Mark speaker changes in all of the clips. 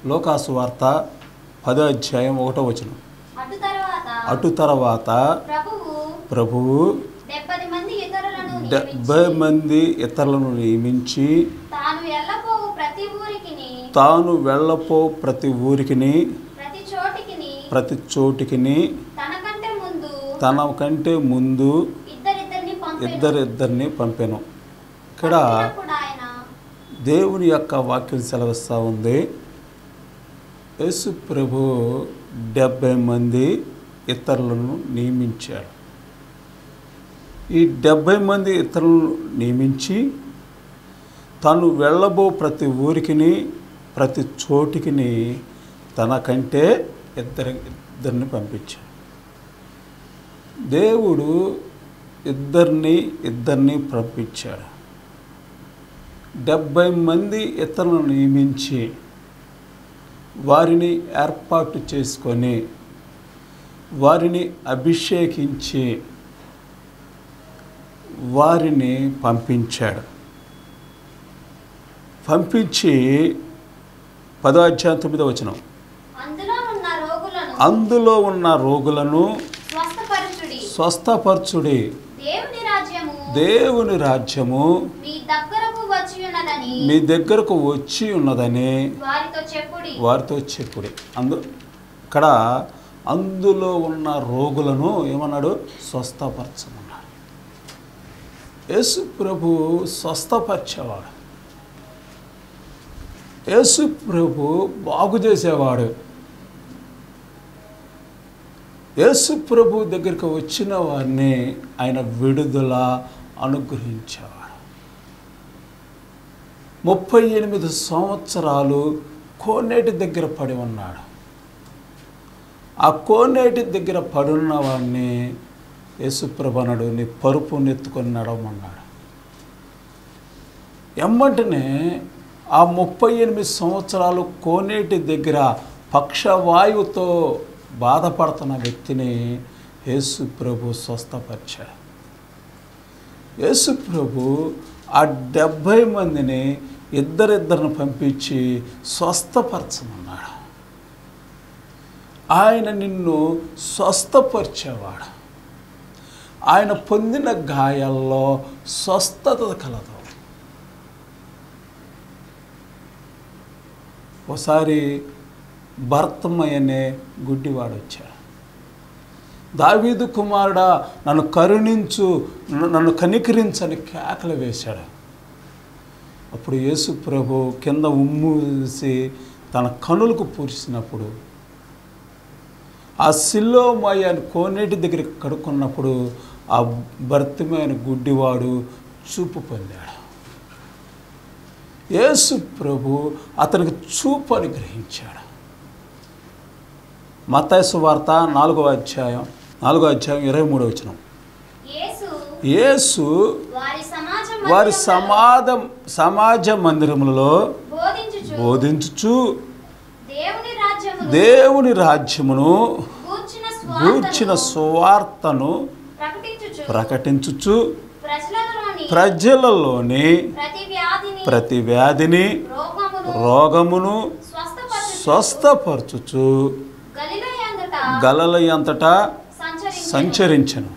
Speaker 1: లోకాసు వార్త 10వ అధ్యాయం 1వ వచనం. అటు తర్వాత ప్రభువు 70 మంది ఇతరులను నియమించి తాను వెళ్ళపో ప్రతి ఊరికిని ప్రతి చోటికిని తన కంటే ముందు ఇద్దరిద్దరిని పంపాను. ఇక్కడ దేవుని యొక్క వాక్యం సెలవిస్తూ ఉంది. యేసు ప్రభు 70 మంది ఇతరులను నియమించాడు. ఈ 70 మంది ఇతరులను నియమించి తను వెళ్ళబో ప్రతి ఊరికిని ప్రతి చోటికిని తనకంటే ఇద్దరిని పంపించాడు. దేవుడు ఇద్దరిని పంపించాడు. 70 మంది ఇతరులను నియమించి వారిని ఏర్పాటు చేసుకొని వారిని అభిషేకించి వారిని పంపించాడు. పంపించి 10వ అధ్యాయం 9వ వచనం, అందులో ఉన్న రోగులను స్వస్థపరచుడి, దేవుని రాజ్యము మీ దగ్గరకు వచ్చి ఉన్నదని వారితో చెప్పుడి. ఇక్కడ అందులో ఉన్న రోగులను ఏమన్నాడు? స్వస్థపరచమన్నాడు. యేసు ప్రభు స్వస్థపరిచేవాడు. యేసు ప్రభు బాగు చేసేవాడు. యేసు ప్రభు దగ్గరికి వచ్చిన వారిని ఆయన విడుదల అనుగ్రహించేవాడు. 38 సంవత్సరాలు కోనేటి దగ్గర పడి ఉన్నాడు. ఆ కోనేటి దగ్గర పడున్న వాడిని యేసుప్రభు అన్నాడు, నీ పరుపు నెత్తుకొని నడవమన్నాడు. ఎమ్మంటనే ఆ 38 సంవత్సరాలు కోనేటి దగ్గర పక్షవాయువుతో బాధపడుతున్న వ్యక్తిని యేసు ప్రభు స్వస్థపరిచాడు. యేసు ప్రభు ఆ 70 మందిని ఇద్దరిద్దరిని పంపించి స్వస్థపరచమన్నాడు. ఆయన నిన్ను స్వస్థపరిచేవాడు. ఆయన పొందిన గాయాల్లో స్వస్థత కలదు. ఒకసారి భర్తమయ్య అనే గుడ్డివాడు వచ్చాడు. దావీదు కుమారుడా, నన్ను కరుణించు, నన్ను కనికరించని కేకలు వేశాడు. అప్పుడు యేసు ప్రభు కింద ఉమ్మూసి తన కనులకు పూడ్చినప్పుడు ఆ సిలోమయ్య కోనేటి దగ్గర కడుక్కున్నప్పుడు ఆ భర్తమైన గుడ్డివాడు చూపు పొందాడు. యేసు ప్రభు అతనికి చూపు అనుగ్రహించాడు. మత్తయి సువార్త 4వ అధ్యాయం 23వ వచనం, యేసు వారి సమాజ మందిరములలో బోధించుచు దేవుని రాజ్యమును గూర్చిన సువార్తను ప్రకటించుచు ప్రజలలోని ప్రతి వ్యాధిని రోగమును స్వస్థపరచుచు గలిలయంతటా సంచరించెను.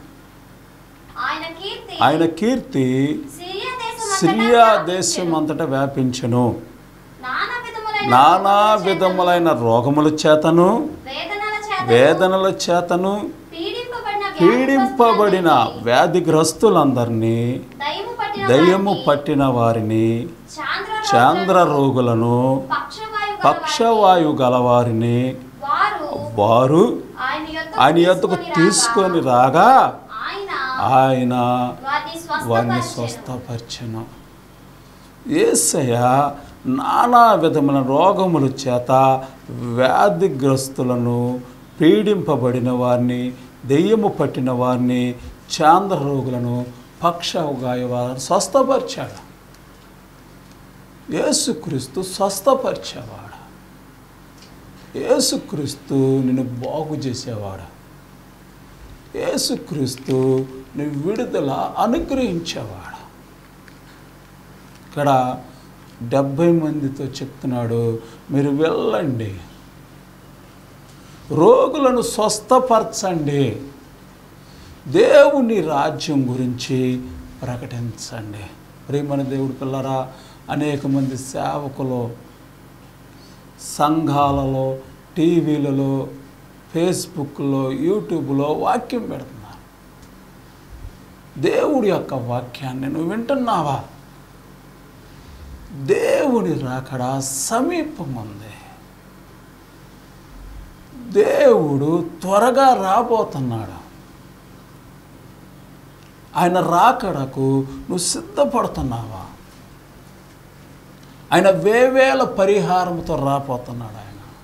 Speaker 1: ఆయన కీర్తి సిరియా దేశం అంతటా వ్యాపించెను. నానా విధములైన రోగముల చేతను వేదనల చేతను పీడింపబడిన వ్యాధిగ్రస్తులందరినీ, దయ్యము పట్టిన వారిని, చాంద్ర రోగులను, పక్షవాయు గలవారిని వారు ఆయన యొద్దకు తీసుకొని రాగా ఆయన వారిని స్వస్థపరిచెను. యేసయ్య నానా విధమైన రోగముల చేత వ్యాధిగ్రస్తులను, పీడింపబడిన వారిని, దెయ్యము పట్టిన వారిని, చాంద్ర రోగులను, పక్షవాయు వారిని స్వస్థపరిచాడు. యేసుక్రీస్తు స్వస్థపరిచేవాడు. యేసుక్రీస్తు నిన్ను బాగు చేసేవాడు. యేసుక్రీస్తు నీ విడుదల అనుగ్రహించేవాడు. ఇక్కడ 70 మందితో చెప్తున్నాడు, మీరు వెళ్ళండి, రోగులను స్వస్థపరచండి, దేవుని రాజ్యం గురించి ప్రకటించండి. ప్రియమైన దేవుడి పిల్లరా, అనేక మంది సేవకులు సంఘాలలో, టీవీలలో, ఫేస్బుక్లో, యూట్యూబ్లో వాక్యం పెడుతున్నారు. దేవుడి యొక్క వాక్యాన్ని నువ్వు వింటున్నావా? దేవుని రాకడ సమీపం ఉంది. దేవుడు త్వరగా రాబోతున్నాడు. ఆయన రాకడకు నువ్వు సిద్ధపడుతున్నావా? ఆయన వేవేల పరిహారంతో రాబోతున్నాడు.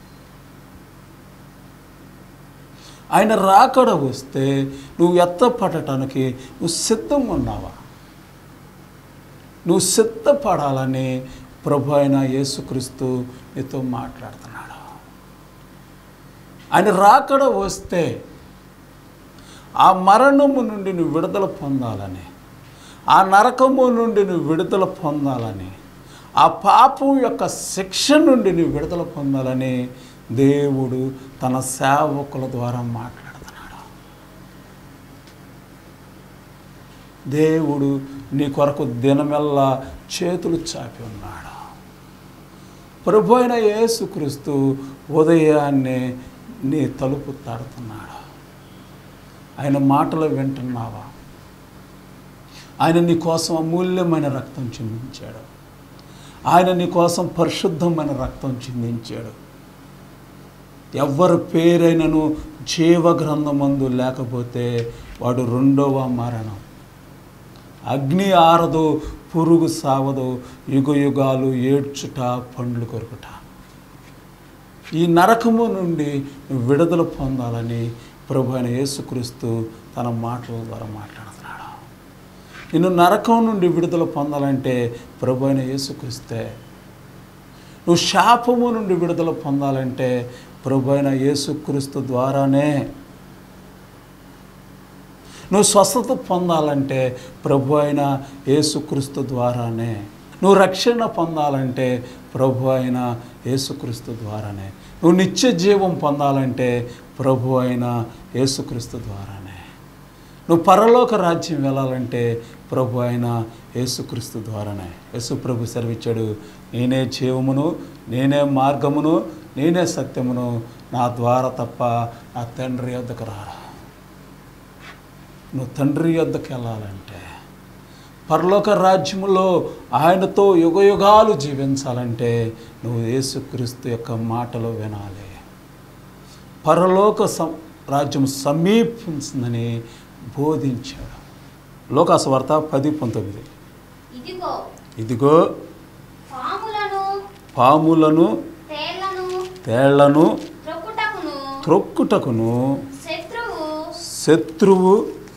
Speaker 1: ఆయన రాకడ వస్తే నువ్వు ఎత్తపడటానికి నువ్వు సిద్ధంగా ఉన్నావా? నువ్వు సిద్ధపడాలని ప్రభు అయిన యేసుక్రీస్తు నీతో మాట్లాడుతున్నాడు. ఆయన రాకడ వస్తే ఆ మరణము నుండి నువ్వు విడుదల పొందాలని, ఆ నరకము నుండి నువ్వు విడుదల పొందాలని, ఆ పాపం యొక్క శిక్ష నుండి నువ్వు విడుదల పొందాలని దేవుడు తన సేవకుల ద్వారా మాట్లాడుతున్నాడు. దేవుడు నీ కొరకు దినమెల్లా చేతులు చాపి ఉన్నాడు. ప్రభు అయిన యేసుక్రీస్తు ఉదయాన్నే నీ తలుపు తడుతున్నాడు. ఆయన మాటలు వింటున్నావా? ఆయన నీ కోసం అమూల్యమైన రక్తం చిందించాడు. ఆయన నీ కోసం పరిశుద్ధమైన రక్తం చిందించాడు. ఎవరి పేరైనను జీవగ్రంథమందు లేకపోతే వాడు రెండవ మరణం. అగ్ని ఆరదు, పురుగు సావదు, యుగయుగాలు ఏడ్చుట, పండ్లు కొరుకుట. ఈ నరకము నుండి విడుదల పొందాలని ప్రభు అయిన యేసుక్రీస్తు తన మాటల ద్వారా మాట్లాడుతున్నాడు. నిన్ను నరకం నుండి విడుదల పొందాలంటే ప్రభు అయిన యేసుక్రీస్తే. నువ్వు శాపము నుండి విడుదల పొందాలంటే ప్రభు అయిన యేసుక్రీస్తు ద్వారానే. నువ్వు స్వస్థత పొందాలంటే ప్రభు అయిన యేసుక్రీస్తు ద్వారానే. నువ్వు రక్షణ పొందాలంటే ప్రభు అయిన యేసుక్రీస్తు ద్వారానే. నువ్వు నిత్య జీవం పొందాలంటే ప్రభు అయిన యేసుక్రీస్తు ద్వారానే. నువ్వు పరలోక రాజ్యం వెళ్ళాలంటే ప్రభు అయిన యేసుక్రీస్తు ద్వారానే. యేసు ప్రభు సెలవిచ్చాడు, నేనే జీవమును, నేనే మార్గమును, నేనే సత్యమును, నా ద్వారా తప్ప నా తండ్రి యొద్దకు రారా. నువ్వు తండ్రి యొద్దకు వెళ్ళాలంటే, పరలోక రాజ్యములో ఆయనతో యుగయుగాలు జీవించాలంటే నువ్వు యేసుక్రీస్తు యొక్క మాటలు వినాలి. పరలోక రాజ్యం సమీపించిందని బోధించాడు. లోకాసువార్త 10:19. ఇదిగో పాములను తేళ్లను త్రొక్కుటకును శత్రువు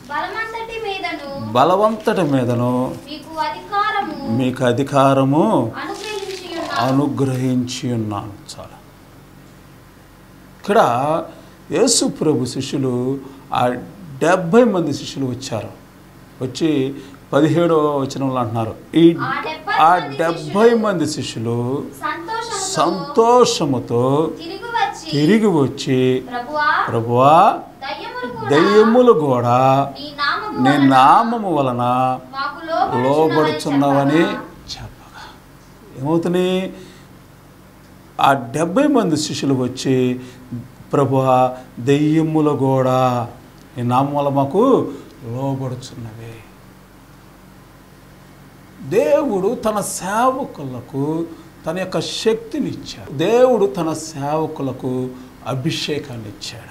Speaker 1: బలవంతటి మీదను మీకు అధికారము అనుగ్రహించి ఉన్నాను. చాలా ఇక్కడ యేసు ప్రభు శిష్యులు, ఆ 70 మంది శిష్యులు వచ్చారు. వచ్చి 17వ వచనంలో అంటున్నారు, ఆ 70 మంది శిష్యులు సంతోషముతో తిరిగి వచ్చి, ప్రభువా, దయ్యములు కూడా నీ నామము వలన లోబడుచున్నావని చెప్పగా. ఏమవుతుంది? ఆ 70 మంది శిష్యులు వచ్చి, ప్రభువా, దయ్యములు కూడా నీ నామం వల్ల మాకు లోబడుచున్నవి. దేవుడు తన సేవకులకు తన యొక్క శక్తిని ఇచ్చాడు. దేవుడు తన సేవకులకు అభిషేకాన్ని ఇచ్చాడు.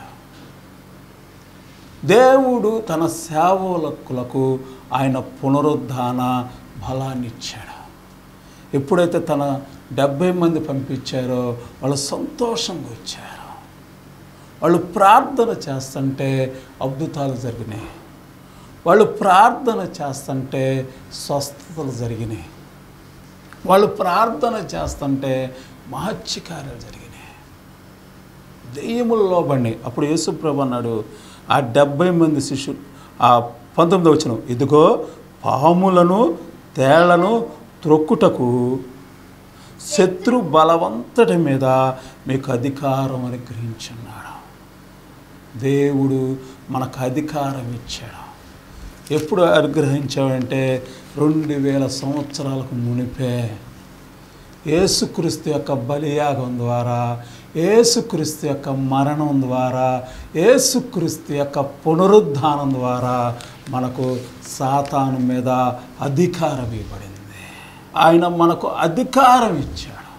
Speaker 1: దేవుడు తన సేవకులకు ఆయన పునరుద్ధాన బలాన్ని ఇచ్చాడు. ఎప్పుడైతే తన 70 మంది పంపించారో వాళ్ళు సంతోషంగా వచ్చారు. వాళ్ళు ప్రార్థన చేస్తుంటే అద్భుతాలు జరిగినాయి. వాళ్ళు ప్రార్థన చేస్తుంటే స్వస్థతలు జరిగినాయి. వాళ్ళు ప్రార్థన చేస్తుంటే మహత్కార్యాలు జరిగినాయి. దెయ్యములు లోబడినాయి. అప్పుడు యేసు ప్రభు అన్నాడు, ఆ 70 మంది శిష్యులు, ఆ 19వ వచనం, ఇదిగో పాములను తేళ్లను త్రొక్కుటకు శత్రు బలవంతటి మీద మీకు అధికారం అనుగ్రహించున్నాడు. దేవుడు మనకు అధికారం ఇచ్చాడు. ఎప్పుడు అనుగ్రహించాడంటే 2000 సంవత్సరాలకు మునిపే యేసుక్రీస్తు యొక్క బలియాగం ద్వారా, యేసుక్రీస్తు యొక్క మరణం ద్వారా, యేసుక్రీస్తు యొక్క పునరుద్ధానం ద్వారా మనకు సాతాను మీద అధికారం ఇవ్వబడింది. ఆయన మనకు అధికారం ఇచ్చాడు.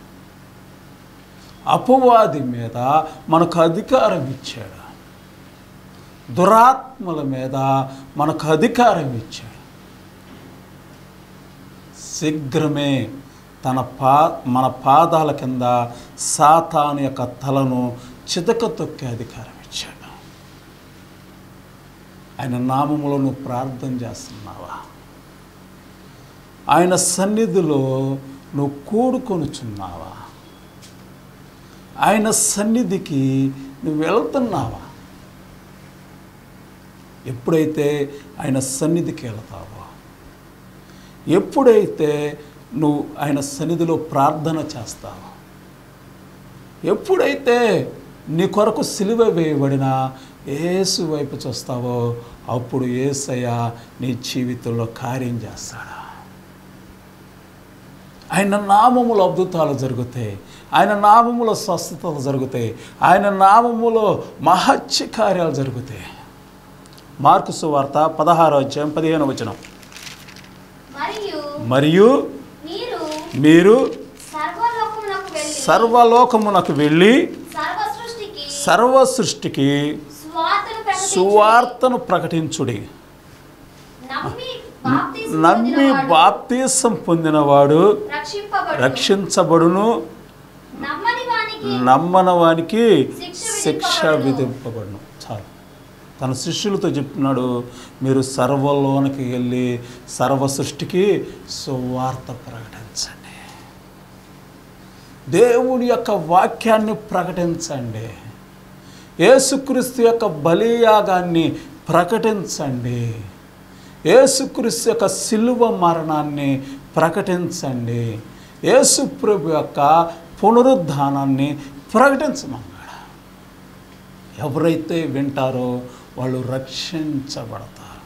Speaker 1: అపవాది మీద మనకు అధికారం ఇచ్చాడు. దురాత్మల మీద మనకు అధికారం ఇచ్చాడు. శీఘ్రమే మన పాదాల కింద సాతాను యొక్క తలను చితక తొక్కే అధికారం ఇచ్చాడు. ఆయన నామములో నువ్వు ప్రార్థన చేస్తున్నావా? ఆయన సన్నిధిలో నువ్వు కూడుకొనుచున్నావా? ఆయన సన్నిధికి నువ్వు వెళుతున్నావా? ఎప్పుడైతే ఆయన సన్నిధికి వెళతావో, ఎప్పుడైతే నువ్వు ఆయన సన్నిధిలో ప్రార్థన చేస్తావో, ఎప్పుడైతే నీ కొరకు సిలువ వేయబడిన యేసు వైపు చూస్తావో, అప్పుడు యేసయ్య నీ జీవితంలో కార్యం చేస్తాడు. ఆయన నామములో అద్భుతాలు జరుగుతాయి. ఆయన నామములో స్వస్థతలు జరుగుతాయి. ఆయన నామములో మహత్య కార్యాలు జరుగుతాయి. మార్కు సువార్త 16:15 మరియు మీరు సర్వలోకమునకు వెళ్ళి సర్వ సృష్టికి సువార్తను ప్రకటించుడి. నమ్మి బాప్తీసం పొందినవాడు రక్షించబడును, నమ్మని వానికి శిక్ష విధింపబడును. చాలు. తన శిష్యులతో చెప్తున్నాడు, మీరు సర్వలోనికి వెళ్ళి సర్వ సృష్టికి సువార్త ప్రకటించండి. దేవుడి యొక్క వాక్యాన్ని ప్రకటించండి. యేసుక్రీస్తు యొక్క బలియాగాన్ని ప్రకటించండి. యేసుక్రీస్తు యొక్క సిలువ మరణాన్ని ప్రకటించండి. యేసు ప్రభు యొక్క పునరుద్ధానాన్ని ప్రకటించమన్నాడు. ఎవరైతే వింటారో వాళ్ళు రక్షించబడతారు.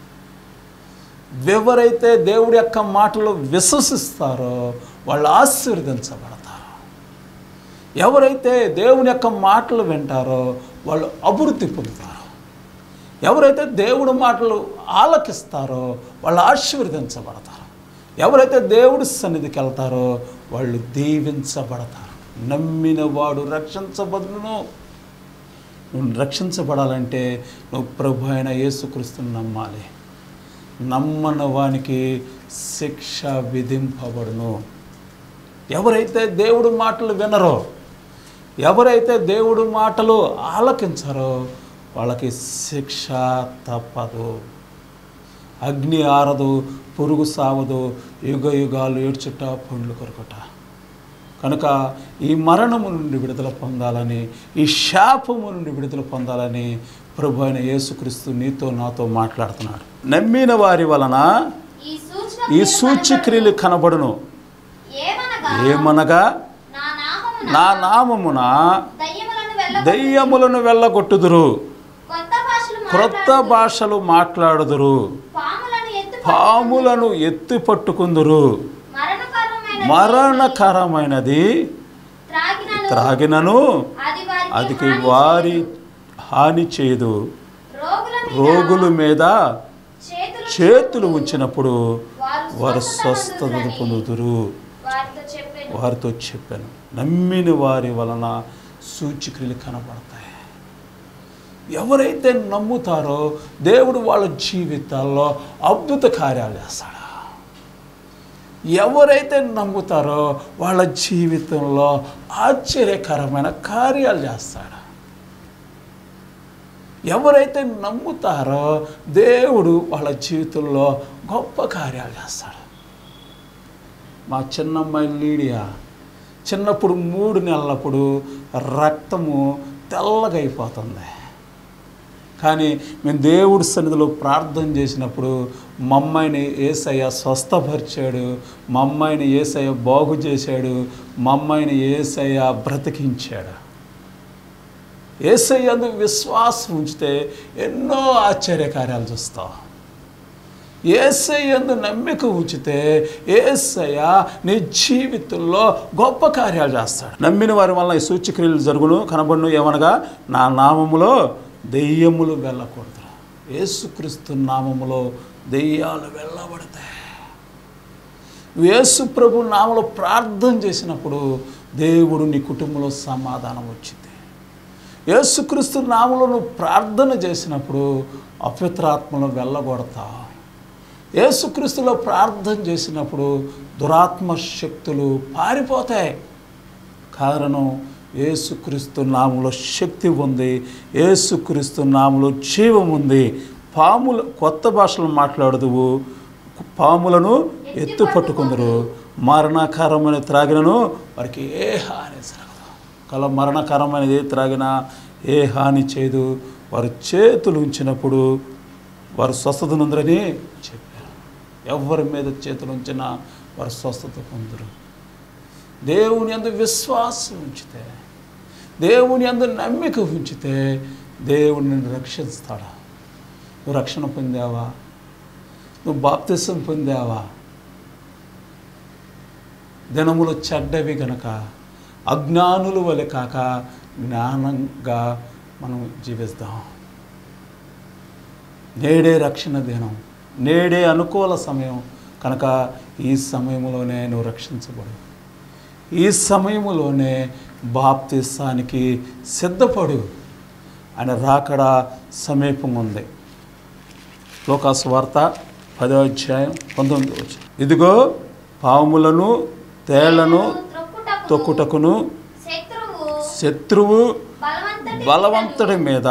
Speaker 1: ఎవరైతే దేవుడి యొక్క మాటలు విశ్వసిస్తారో వాళ్ళు ఆశీర్వదించబడతారు. ఎవరైతే దేవుని యొక్క మాటలు వింటారో వాళ్ళు అభివృద్ధి పొందుతారు. ఎవరైతే దేవుడి మాటలు ఆలకిస్తారో వాళ్ళు ఆశీర్వదించబడతారు. ఎవరైతే దేవుడి సన్నిధికి వెళ్తారో వాళ్ళు దీవించబడతారు. నమ్మిన వాడు రక్షించబడును. నువ్వు రక్షించబడాలంటే నువ్వు ప్రభు అయిన యేసుక్రీస్తుని నమ్మాలి. నమ్మని వానికి శిక్ష విధింపబడును. ఎవరైతే దేవుడి మాటలు వినరో, ఎవరైతే దేవుడి మాటలు ఆలకించరో వాళ్ళకి శిక్ష తప్పదు. అగ్ని ఆరదు, పురుగు సావదు, యుగ యుగాలు ఏడ్చుట పండ్లు కొరకుట. కనుక ఈ మరణము నుండి విడుదల పొందాలని, ఈ శాపము నుండి విడుదల పొందాలని ప్రభు అయిన యేసుక్రీస్తు నీతో నాతో మాట్లాడుతున్నాడు. నమ్మిన వారి వలన ఈ సూచక్రియలు కనబడును. ఏమనగా నా నామమున దయ్యములను వెళ్ళగొట్టుదురు, క్రొత్త భాషలు మాట్లాడుదురు, పాములను ఎత్తి పట్టుకుందురు, మరణకరమైనది త్రాగినను అది వారి హాని చేయదు. రోగుల మీద చేతులు ఉంచినప్పుడు వారు స్వస్థత పొందుదురు. వారితో చెప్పాను, నమ్మిన వారి వలన సూచక్రియలు కనబడతాయి. ఎవరైతే నమ్ముతారో దేవుడు వాళ్ళ జీవితాల్లో అద్భుత కార్యాలు చేస్తాడు. ఎవరైతే నమ్ముతారో వాళ్ళ జీవితంలో ఆశ్చర్యకరమైన కార్యాలు చేస్తాడు. ఎవరైతే నమ్ముతారో దేవుడు వాళ్ళ జీవితంలో గొప్ప కార్యాలు చేస్తాడు. మా చిన్నమ్మాయి లీడియా చిన్నప్పుడు 3 నెలలప్పుడు రక్తము తెల్లగా అయిపోతుంది. కానీ మేము దేవుడి సన్నిధిలో ప్రార్థన చేసినప్పుడు మమ్మల్ని యేసయ్య స్వస్థపరిచాడు, మమ్మల్ని యేసయ్య బాగు చేశాడు, మమ్మల్ని యేసయ్య బ్రతికించాడు. యేసయ్య యందు విశ్వాసం ఉంచితే ఎన్నో ఆశ్చర్యకార్యాలు చూస్తాం. యేసయ్య యందు నమ్మిక ఉంచితే యేసయ్య నీ జీవితంలో గొప్ప కార్యాలు చేస్తాడు. నమ్మిన వారి వల్ల ఈ సూచక్రియలు జరుగును కనబడును, ఏమనగా నా నామములో దెయ్యములు వెళ్ళకూడదు. యేసుక్రీస్తు నామములో దెయ్యాలు వెళ్ళబడతాయి. యేసు ప్రభు నామములో ప్రార్థన చేసినప్పుడు దేవుడు నీ కుటుంబంలో సమాధానం వచ్చింది. యేసుక్రీస్తు నామములో నువ్వు ప్రార్థన చేసినప్పుడు అపవిత్రాత్మలు వెళ్ళగొడతావు. యేసుక్రీస్తులో ప్రార్థన చేసినప్పుడు దురాత్మ శక్తులు పారిపోతాయి. కారణం యేసుక్రీస్తు నామములో శక్తి ఉంది, యేసుక్రీస్తు నామములో జీవం ఉంది. పాములు కొత్త భాషలు మాట్లాడుదువు, పాములను ఎత్తు పట్టుకుందరు, మరణకరమైన త్రాగినను వారికి ఏ హాని జరగదు. కల మరణకరమైనది త్రాగినా ఏ హాని చేయదు. వారు చేతులు ఉంచినప్పుడు వారు స్వస్థత నొందరని చెప్పారు. ఎవరి మీద చేతులు ఉంచినా వారు స్వస్థత పొందరు. దేవుని యందు విశ్వాసం ఉంచితే, దేవుని యందు నమ్మిక ఉంచితే దేవుడు నిన్ను రక్షిస్తాడు. నువ్వు రక్షణ పొందావా? నువ్వు బాప్తిసం పొందావా? దినములు చెడ్డవి గనక అజ్ఞానుల వలె కాక జ్ఞానంగా మనం జీవిస్తాం. నేడే రక్షణ దినం, నేడే అనుకూల సమయం కనుక ఈ సమయంలోనే నువ్వు రక్షించబడు. ఈ సమయంలోనే బాప్తిసానికి సిద్ధపడు. ఆయన రాకడ సమీపం ఉంది. లోకాసు వార్త 10వ అధ్యాయం 19వ వచనం. ఇదిగో పాములను తేళ్లను తొక్కుటకును శత్రువు బలవంతుడి మీద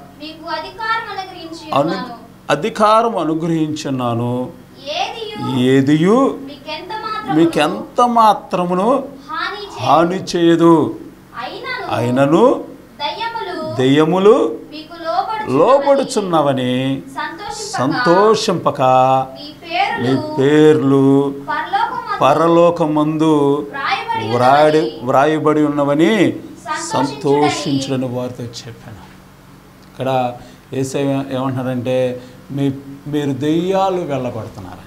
Speaker 1: అధికారం అనుగ్రహించున్నాను, ఏదియు మీకెంత మాత్రమును హాని చేయదు. అయినను దెయ్యములు లోబడుచున్నవని సంతోషింపక మీ పేర్లు పరలోకమందు వ్రాయబడి ఉన్నవని సంతోషించుడని వారితో చెప్పాను. ఇక్కడ యేసయ్య ఏమంటున్నారంటే మీరు దెయ్యాలు వెళ్ళగొడుతున్నారని.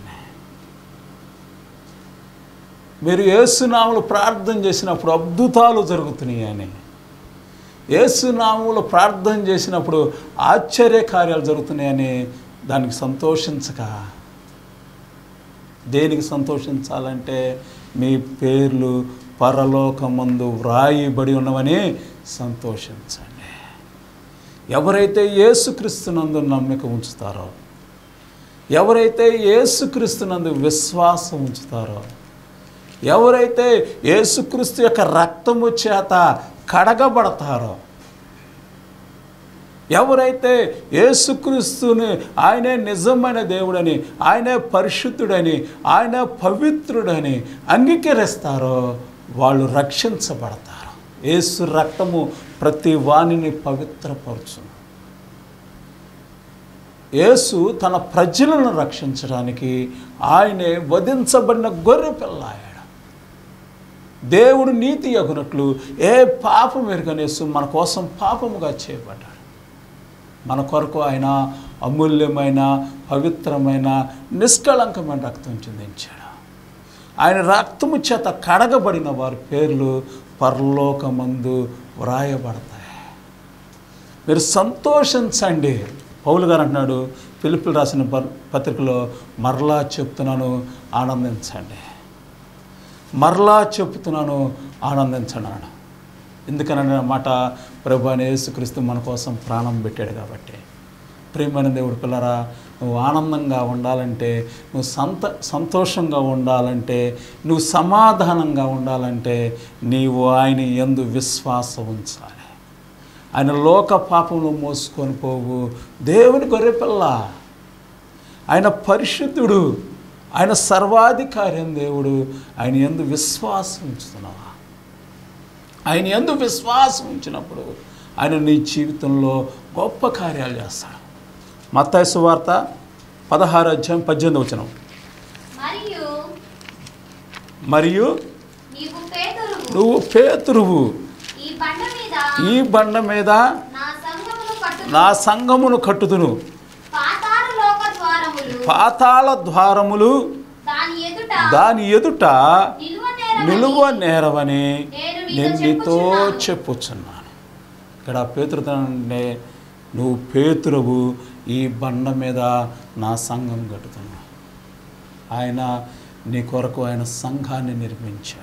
Speaker 1: మీరు యేసునామములో ప్రార్థన చేసినప్పుడు అద్భుతాలు జరుగుతున్నాయని, యేసునామములో ప్రార్థన చేసినప్పుడు ఆశ్చర్యకార్యాలు జరుగుతున్నాయని దానికి సంతోషించక, దేనికి సంతోషించాలంటే మీ పేర్లు పరలోకమందు వ్రాయబడి ఉన్నవని సంతోషించండి. ఎవరైతే యేసుక్రీస్తునందు నమ్మిక ఉంచుతారో, ఎవరైతే యేసుక్రీస్తునందు విశ్వాసం ఉంచుతారో, ఎవరైతే యేసుక్రీస్తు యొక్క రక్తము చేత కడగబడతారో, ఎవరైతే యేసుక్రీస్తుని ఆయనే నిజమైన దేవుడని, ఆయనే పరిశుద్ధుడని, ఆయనే పవిత్రుడని అంగీకరిస్తారో వాళ్ళు రక్షించబడతారు. యేసు రక్తము ప్రతి వాణిని పవిత్రపరచును. యేసు తన ప్రజలను రక్షించడానికి ఆయనే వధించబడిన గొర్రె పిల్ల అయ్యాడు. దేవుడు నీతి అగునట్లు ఏ పాపం ఎరుగని యేసు మన కోసం పాపముగా చేయబడ్డాడు. మన కొరకు ఆయన అమూల్యమైన పవిత్రమైన నిష్కళంకమైన రక్తం చిందించాడు. ఆయన రక్తము చేత కడగబడిన వారి పేర్లు పరలోకమందు వ్రాయబడతాయి. మీరు సంతోషించండి. పౌలు గారు అంటున్నాడు ఫిలిప్పీయులకు రాసిన పత్రికలో, మరలా చెప్తున్నాను ఆనందించండి, మరలా చెప్తున్నాను ఆనందించండి అన్నాడు. ఎందుకనంటే మాట ప్రభు అయిన యేసుక్రీస్తు మన కోసం ప్రాణం పెట్టాడు కాబట్టి. ప్రియమైన దేవుడి పిల్లరా, నువ్వు ఆనందంగా ఉండాలంటే, నువ్వు సంతోషంగా ఉండాలంటే, నువ్వు సమాధానంగా ఉండాలంటే నీవు ఆయన యందు విశ్వాసం ఉంచాలి. ఆయన లోక పాపంలో మోసుకొని పోవు దేవుని గొర్రెపిల్ల. ఆయన పరిశుద్ధుడు, ఆయన సర్వాధికారి దేవుడు. ఆయన యందు విశ్వాసం ఉంచుతున్నావా? ఆయన యందు విశ్వాసం ఉంచినప్పుడు ఆయన నీ జీవితంలో గొప్ప కార్యాలు చేస్తాడు. మత్తయి సువార్త 16:18 మరియు నువ్వు పేతురువు, ఈ బండ మీద నా సంఘమును కట్టుదును, పాతాళ ద్వారములు దాని ఎదుట నిలువ నేరవని నేను నీతో చెప్పుచున్నాను. ఇక్కడ పేతురుతానంటే నువ్వు పేతురువు, ఈ బండ మీద నా సంఘం కట్టుతున్నావు. ఆయన నీ కొరకు ఆయన సంఘాన్ని నిర్మించాడు.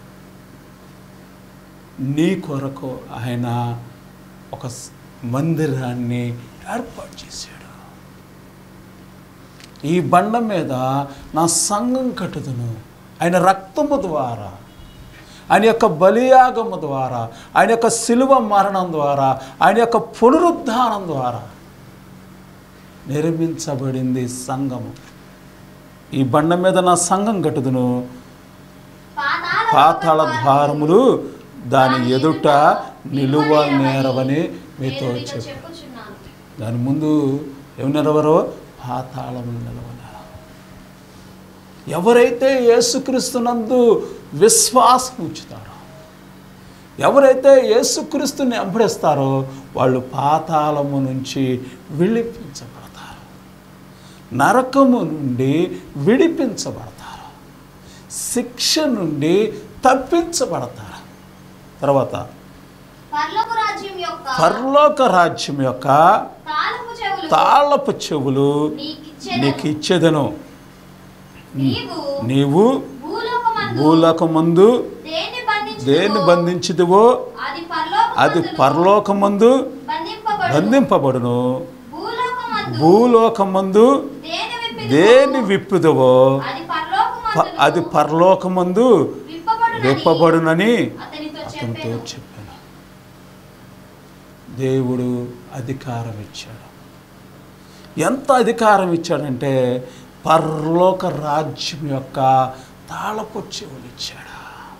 Speaker 1: నీ కొరకు ఆయన ఒక మందిరాన్ని ఏర్పాటు చేశాడు. ఈ బండ మీద నా సంఘం కట్టుదును. ఆయన రక్తము ద్వారా, ఆయన యొక్క బలియాగము ద్వారా, ఆయన యొక్క శిలువ మరణం ద్వారా, ఆయన యొక్క పునరుద్ధానం ద్వారా నిర్మించబడింది సంఘము. ఈ బండ మీద నా సంఘం కట్టుదును, పాతాళ ద్వారములు దాని ఎదుట నిలువ నేరవని మీతో చెప్పుచున్నాను. దాని ముందు ఏమి నెరవరో పాతాళములు నిలవనేర. ఎవరైతే యేసుక్రీస్తునందు విశ్వాసం ఉంచుతారో, ఎవరైతే యేసుక్రీస్తుని వెంబడిస్తారో వాళ్ళు పాతాళము నుంచి విడిపించబడతారు, నరకము నుండి విడిపించబడతారు, శిక్ష నుండి తప్పించబడతారు. తర్వాత పరలోక రాజ్యం యొక్క తాళపు చెవులు నీకు ఇచ్చేదను. నీవు భూలోకమందు దేన్ని బంధించిదివో అది పరలోకమందు బంధింపబడును, భూలోకమందు దేన్ని విప్పుదువో అది పరలోకమందు విప్పబడునని అతనితో చెప్పాను. దేవుడు అధికారం ఇచ్చాడు. ఎంత అధికారం ఇచ్చాడంటే పరలోక రాజ్యం యొక్క తాళపు చెవులు ఇచ్చాడు.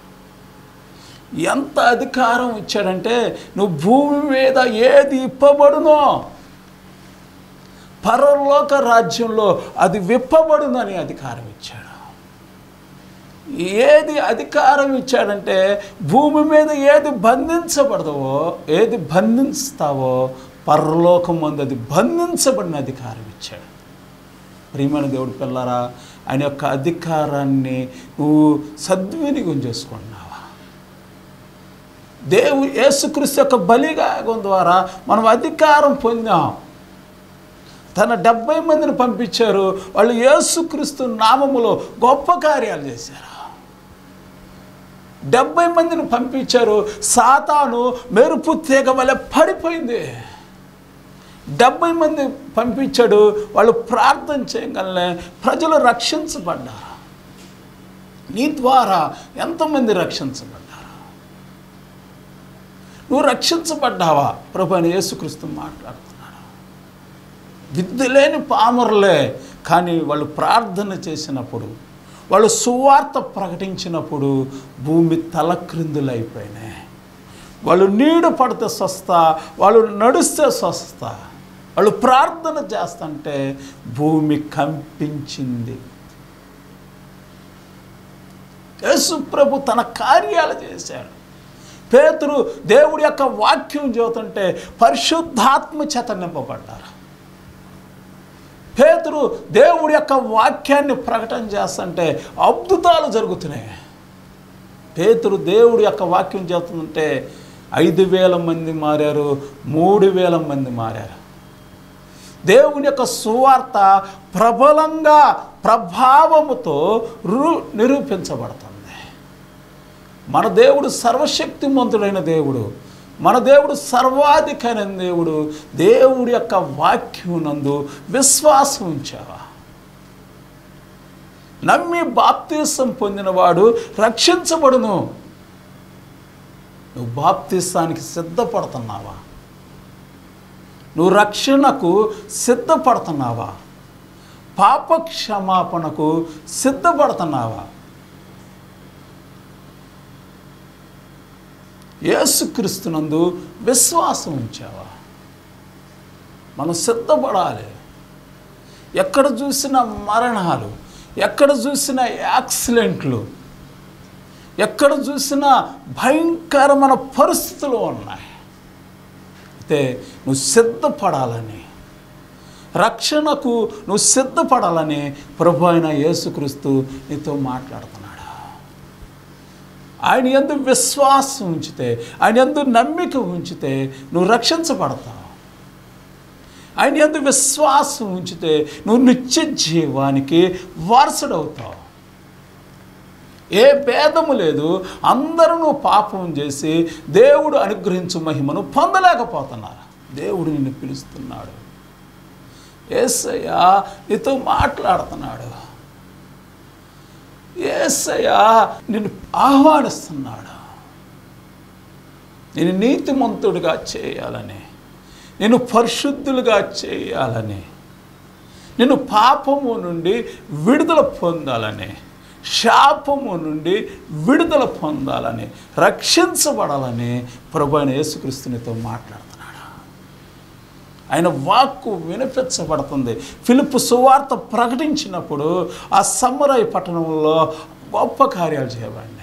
Speaker 1: ఎంత అధికారం ఇచ్చాడంటే నువ్వు భూమి మీద ఏది ఇప్పబడునో పరలోక రాజ్యంలో అది విప్పబడునని అధికారం ఇచ్చాడు. ఏది అధికారం ఇచ్చాడంటే భూమి మీద ఏది బంధించబడదో, ఏది బంధిస్తావో పరలోకం ముందు అది బంధించబడిన అధికారం ఇచ్చాడు. ప్రియమైన దేవుడి పిల్లరా, ఆయన యొక్క అధికారాన్ని నువ్వు సద్వినియోగం చేసుకున్నావా? యేసుక్రీస్తు యొక్క బలియాగం ద్వారా మనం అధికారం పొందాం. తన 70 మందిని పంపించారు. వాళ్ళు యేసుక్రీస్తు నామములో గొప్ప కార్యాలు చేశారు. 70 మందిని పంపించారు. సాతాను మెరుపు తీగ వలె పడిపోయింది. 70 మంది పంపించాడు. వాళ్ళు ప్రార్థన చేయగలనే ప్రజలు రక్షించబడ్డారు. నీ ద్వారా ఎంతమంది రక్షించబడ్డారు? నువ్వు రక్షించబడ్డావా? ప్రభు అయిన యేసుక్రీస్తు మాట్లాడుతున్నాడు. విద్య లేని పామరులే, కానీ వాళ్ళు ప్రార్థన చేసినప్పుడు, వాళ్ళు సువార్త ప్రకటించినప్పుడు భూమి తలక్రిందులైపోయినాయి. వాళ్ళు నీడ పడితే స్వస్థ, వాళ్ళు నడుస్తే స్వస్థ, వాళ్ళు ప్రార్థన చేస్తుంటే భూమి కంపించింది. యేసు ప్రభు తన కార్యాలు చేశాడు. పేతురు దేవుడి యొక్క వాక్యం చదువుతుంటే పరిశుద్ధాత్మ చేత నింపబడ్డారు. పేతురు దేవుడి యొక్క వాక్యాన్ని ప్రకటన చేస్తుంటే అద్భుతాలు జరుగుతున్నాయి. పేతురు దేవుడి యొక్క వాక్యం చేస్తుంటే 5,000 మంది మారారు, 3,000 మంది మారారు. దేవుని యొక్క సువార్త ప్రబలంగా ప్రభావముతో నిరూపించబడుతుంది. మన దేవుడు సర్వశక్తిమంతుడైన దేవుడు, మన దేవుడు సర్వాధికారైన దేవుడు. దేవుడి యొక్క వాక్యం నందు విశ్వాసం ఉంచావా? నమ్మి బాప్తీసం పొందినవాడు రక్షించబడును. నువ్వు బాప్తీసానికి సిద్ధపడుతున్నావా? నువ్వు రక్షణకు సిద్ధపడుతున్నావా? పాప క్షమాపణకు సిద్ధపడుతున్నావా? యేసుక్రీస్తునందు విశ్వాసం ఉంచావా? మనం సిద్ధపడాలి. ఎక్కడ చూసిన మరణాలు, ఎక్కడ చూసిన యాక్సిడెంట్లు, ఎక్కడ చూసిన భయంకరమైన పరిస్థితులు ఉన్నాయి. అయితే నువ్వు సిద్ధపడాలని, రక్షణకు నువ్వు సిద్ధపడాలని ప్రభు అయిన యేసుక్రీస్తు నీతో మాట్లాడుతున్నాడు. ఆయన యందు విశ్వాసం ఉంచితే, ఆయన యందు నమ్మిక ఉంచితే నువ్వు రక్షించబడతావు. ఆయన యందు విశ్వాసం ఉంచితే నువ్వు నిత్య జీవానికి వారసుడవుతావు. ఏ భేదము లేదు. అందరూ నువ్వు పాపం చేసి దేవుడు అనుగ్రహించు మహిమను పొందలేకపోతున్నారు. దేవుడు నిన్ను పిలుస్తున్నాడు. యేసయ్య నీతో మాట్లాడుతున్నాడు. యేసయ్య నిన్ను ఆహ్వానిస్తున్నాడు. నేను నీతిమంతుడిగా చేయాలని, నిన్ను పరిశుద్ధులుగా చేయాలని, నిన్ను పాపము నుండి విడుదల పొందాలని, శాపము నుండి విడుదల పొందాలని, రక్షించబడాలని ప్రభు అయిన యేసుక్రీస్తునితో మాట్లాడుతున్నాడు. ఆయన వాక్కు వినిపించబడుతుంది. ఫిలిప్పు సువార్త ప్రకటించినప్పుడు ఆ సమరయ పట్టణంలో గొప్ప కార్యాలు చేయబడినాయి.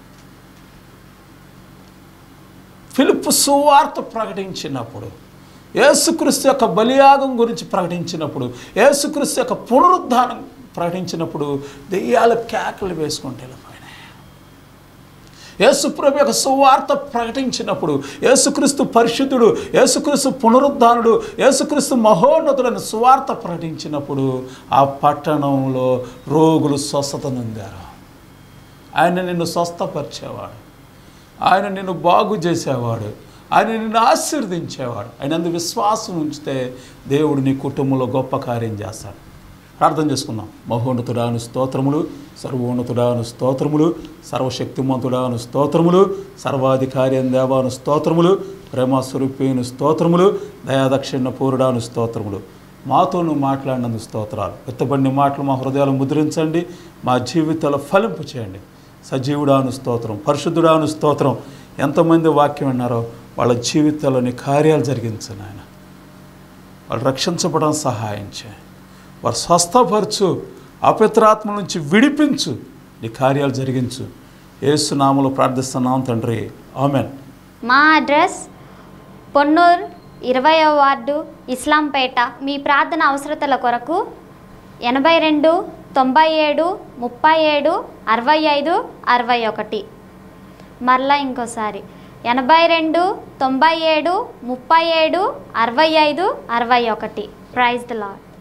Speaker 1: ఫిలిప్పు సువార్త ప్రకటించినప్పుడు, యేసుక్రీస్తు యొక్క బలియాగం గురించి ప్రకటించినప్పుడు, యేసుక్రీస్తు యొక్క పునరుద్ధానం ప్రకటించినప్పుడు దెయ్యాలు కేకలు వేసుకుంటూ వెళ్ళిపోయినాయి. యేసుప్రభు యొక్క సువార్త ప్రకటించినప్పుడు, యేసుక్రీస్తు పరిశుద్ధుడు, యేసుక్రీస్తు పునరుద్ధానుడు, యేసుక్రీస్తు మహోన్నతుడైన సువార్త ప్రకటించినప్పుడు ఆ పట్టణంలో రోగులు స్వస్థత నొందారు. ఆయన నిన్ను స్వస్థపరిచేవాడు, ఆయన నిన్ను బాగు చేసేవాడు, ఆయన నిన్ను ఆశీర్వదించేవాడు. ఆయన అందు విశ్వాసం ఉంచితే దేవుడు నీ కుటుంబంలో గొప్ప కార్యం చేస్తాడు. ప్రార్థన చేసుకుందాం. మహోన్నతుడాను స్తోత్రములు, సర్వోన్నతుడాను స్తోత్రములు, సర్వశక్తిమంతుడాను స్తోత్రములు, సర్వాధికారి దేవాను స్తోత్రములు, ప్రేమస్వరూపేను స్తోత్రములు, దయాదక్షిణ పూరుడాను స్తోత్రములు. మాతో నువ్వు మాట్లాడినందుకు స్తోత్రాలు. ఎత్తబడిన మాటలు మా హృదయాలు ముద్రించండి, మా జీవితాల ఫలింపు చేయండి. సజీవుడాను స్తోత్రం, పరిశుద్ధుడాను స్తోత్రం. ఎంతమంది వాక్యం విన్నారో వాళ్ళ జీవితాల్లోని కార్యాలు జరిగించను ఆయన. వాళ్ళు రక్షించబడడం సహాయం చేయి, వారు స్వస్థపరచు, అపవిత్రాత్మ నుంచి విడిపించు, నీ కార్యాలు జరిగించు. యేసు నామములో ప్రార్థిస్తున్నాం తండ్రి, ఆమెన్.
Speaker 2: మా అడ్రస్ పొన్నూరు 20వ వార్డు, ఇస్లాంపేట. మీ ప్రార్థన అవసరతల కొరకు 82 97 37 65 61. మరలా ఇంకోసారి 82 97 37 65 61. Praise the lord.